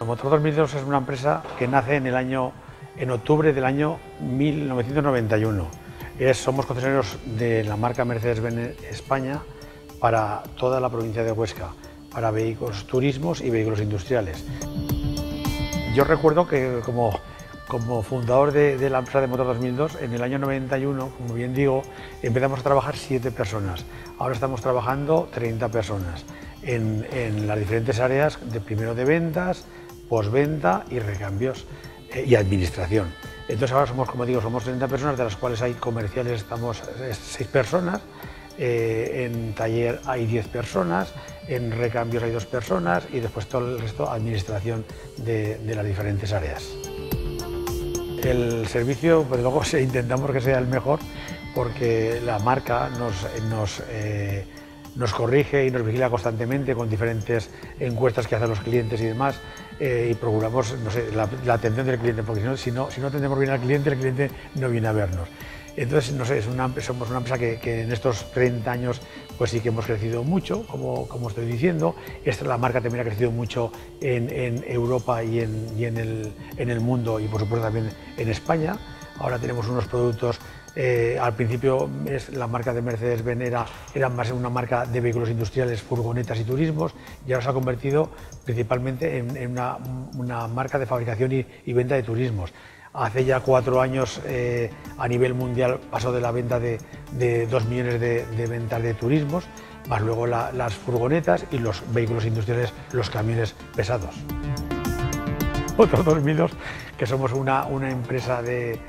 Motor 2002 es una empresa que nace en octubre del año 1991. Somos concesionarios de la marca Mercedes-Benz España para toda la provincia de Huesca, para vehículos turismos y vehículos industriales. Yo recuerdo que como fundador de la empresa de Motor 2002, en el año 91, como bien digo, empezamos a trabajar 7 personas. Ahora estamos trabajando 30 personas en las diferentes áreas, primero de ventas, postventa y recambios y administración. Entonces ahora somos, como digo, somos 30 personas, de las cuales hay comerciales, estamos 6 personas, en taller hay 10 personas, en recambios hay 2 personas y después todo el resto administración de las diferentes áreas. El servicio, pues luego intentamos que sea el mejor porque la marca nos corrige y nos vigila constantemente con diferentes encuestas que hacen los clientes y demás, y procuramos, no sé, la atención del cliente, porque si no atendemos bien al cliente, el cliente no viene a vernos. Entonces, no sé, somos una empresa que en estos 30 años pues sí que hemos crecido mucho, como estoy diciendo. La marca también ha crecido mucho en Europa y en el mundo, y por supuesto también en España. Ahora tenemos unos productos, al principio la marca de Mercedes-Benz era más una marca de vehículos industriales, furgonetas y turismos, y ahora se ha convertido principalmente en una marca de fabricación y venta de turismos. Hace ya 4 años a nivel mundial pasó de la venta de 2 millones de ventas de turismos, más luego las furgonetas y los vehículos industriales, los camiones pesados. Motor 2002, que somos una empresa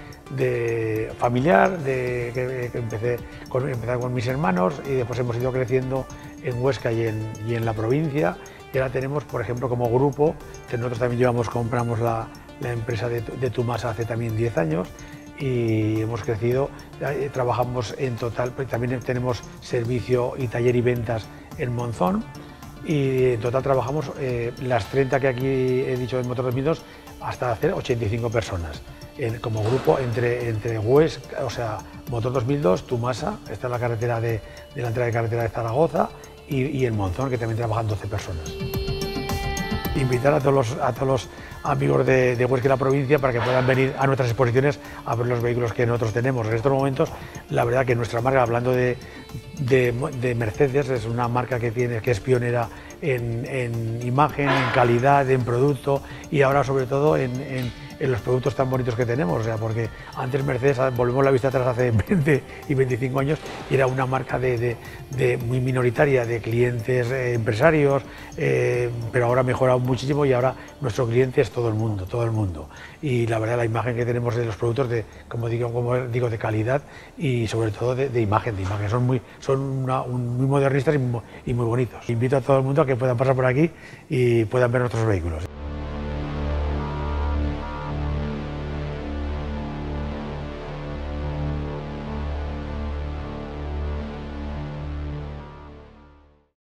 familiar, que empecé con mis hermanos y después hemos ido creciendo en Huesca y en la provincia, y ahora tenemos, por ejemplo, como grupo, que nosotros también compramos la empresa de Tumasa hace también 10 años y hemos crecido, trabajamos en total, también tenemos servicio y taller y ventas en Monzón, y en total trabajamos las 30 que aquí he dicho en Motor 2002 hasta hacer 85 personas. Como grupo entre Huesca, o sea, Motor 2002, Tumasa, esta es la carretera de la entrada de carretera de Zaragoza, y en Monzón, que también trabajan 12 personas. Invitar a todos los amigos de Huesca y la provincia para que puedan venir a nuestras exposiciones a ver los vehículos que nosotros tenemos. En estos momentos, la verdad que nuestra marca, hablando de Mercedes, es una marca que es pionera en imagen, en calidad, en producto, y ahora sobre todo en los productos tan bonitos que tenemos, o sea, porque antes Mercedes, volvemos la vista atrás hace 20 y 25 años, y era una marca muy minoritaria de clientes empresarios, pero ahora ha mejorado muchísimo y ahora nuestro cliente es todo el mundo. Y la verdad, la imagen que tenemos de los productos, como digo, de calidad y sobre todo de imagen, son muy modernistas y muy bonitos. Invito a todo el mundo a que puedan pasar por aquí y puedan ver nuestros vehículos.